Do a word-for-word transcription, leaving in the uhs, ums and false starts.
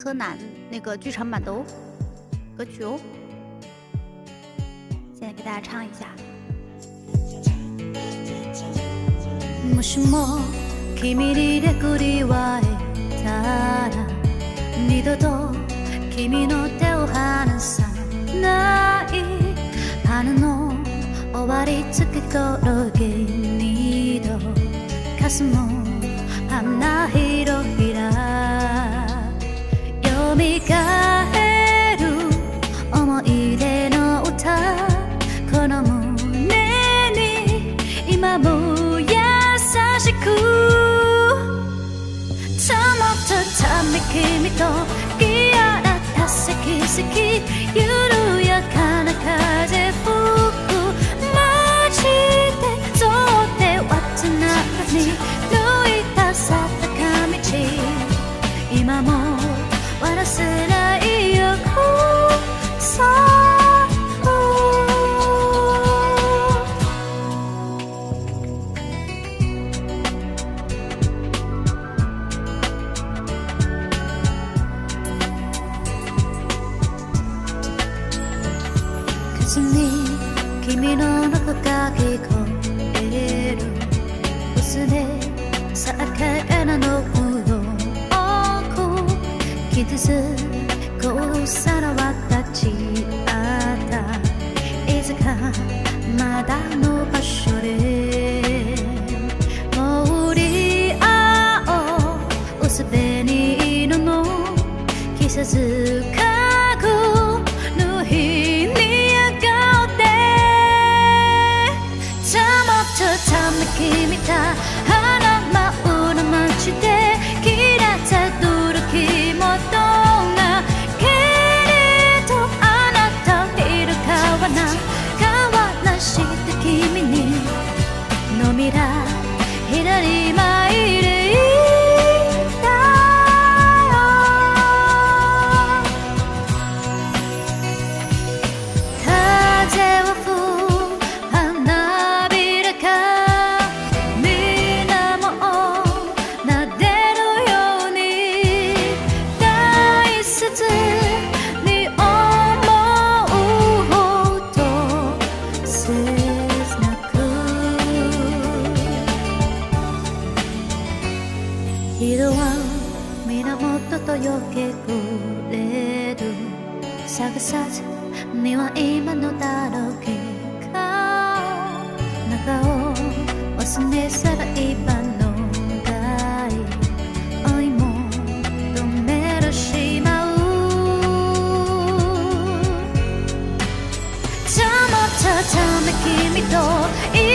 柯南那个剧场版的哦歌曲哦。现在给大家唱一下。 もしも君に出くりはえたら二度と君の手を離さない春の終わりつけ頃け二度霞む花ひろひら蘇る思い出の歌この胸に今も優しく保つため君と気合った好き好き緩やかな風吹く街で沿ってはつながり抜いた坂道今も忘れないよそう君の中が聞こえる薄れ魚の不動傷つく皿は立ちあったいつかまだの場所でもり合おう薄紅色の季節家具の日にため君た花舞うの街で切らたどる気もどがけれどあなたいるかはな変わらして君にのみら左前でいい色は源とよけくれる探さずには今のだろうけか中を忘れ去ら今のがい追い求めるしまう保ったため君と